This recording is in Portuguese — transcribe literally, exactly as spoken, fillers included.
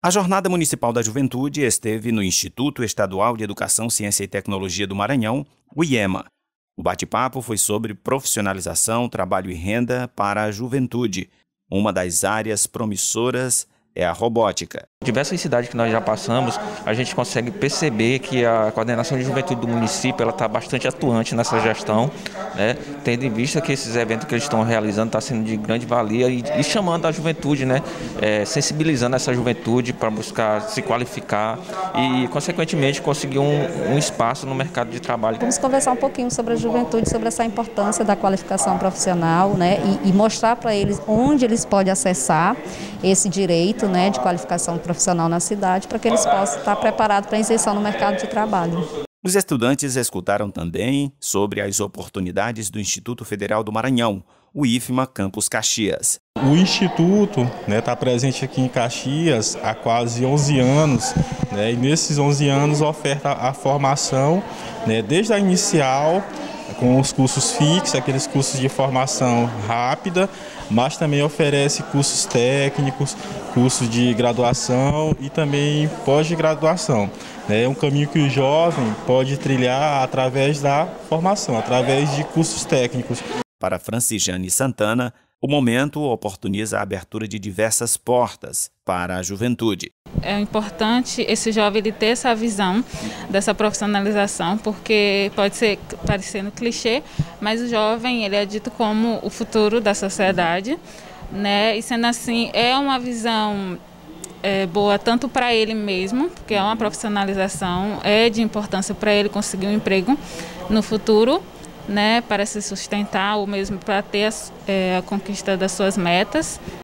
A Jornada Municipal da Juventude esteve no Instituto Estadual de Educação, Ciência e Tecnologia do Maranhão, o IEMA. O bate-papo foi sobre profissionalização, trabalho e renda para a juventude. Uma das áreas promissoras é a robótica. Diversas cidades que nós já passamos, a gente consegue perceber que a coordenação de juventude do município está bastante atuante nessa gestão, né? Tendo em vista que esses eventos que eles estão realizando estão sendo de grande valia e, e chamando a juventude, né? É, sensibilizando essa juventude para buscar se qualificar e, consequentemente, conseguir um, um espaço no mercado de trabalho. Vamos conversar um pouquinho sobre a juventude, sobre essa importância da qualificação profissional, né? E, e mostrar para eles onde eles podem acessar esse direito, né, de qualificação profissional na cidade, para que eles possam estar preparados para a inserção no mercado de trabalho. Os estudantes escutaram também sobre as oportunidades do Instituto Federal do Maranhão, o IFMA Campus Caxias. O Instituto está, né, presente aqui em Caxias há quase onze anos, né, e nesses onze anos oferta a formação, né, desde a inicial, com os cursos fixos, aqueles cursos de formação rápida, mas também oferece cursos técnicos, cursos de graduação e também pós-graduação. É um caminho que o jovem pode trilhar através da formação, através de cursos técnicos. Para Francilane Santana, o momento oportuniza a abertura de diversas portas para a juventude. É importante esse jovem ele ter essa visão dessa profissionalização, porque pode ser parecendo clichê, mas o jovem ele é dito como o futuro da sociedade, né? E sendo assim, é uma visão é, boa tanto para ele mesmo, porque é uma profissionalização, é de importância para ele conseguir um emprego no futuro, né, para se sustentar ou mesmo para ter a, é, a conquista das suas metas.